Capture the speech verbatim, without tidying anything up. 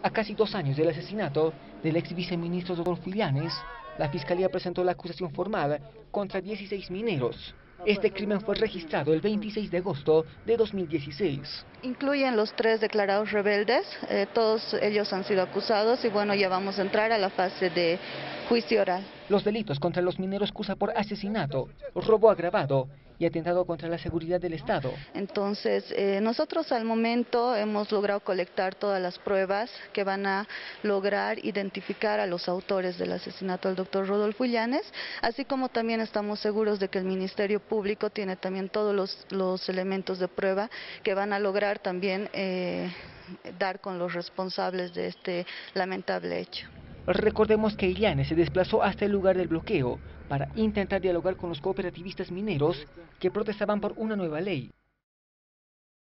A casi dos años del asesinato del ex viceministro Rodolfo Illanes, la Fiscalía presentó la acusación formal contra dieciséis mineros. Este crimen fue registrado el veintiséis de agosto de dos mil dieciséis. Incluyen los tres declarados rebeldes, eh, todos ellos han sido acusados y bueno, ya vamos a entrar a la fase de juicio oral. Los delitos contra los mineros acusan por asesinato, robo agravado y atentado contra la seguridad del Estado. Entonces, eh, nosotros al momento hemos logrado colectar todas las pruebas que van a lograr identificar a los autores del asesinato del doctor Rodolfo Illanes, así como también estamos seguros de que el Ministerio Público tiene también todos los, los elementos de prueba que van a lograr también eh, dar con los responsables de este lamentable hecho. Recordemos que Illanes se desplazó hasta el lugar del bloqueo para intentar dialogar con los cooperativistas mineros que protestaban por una nueva ley.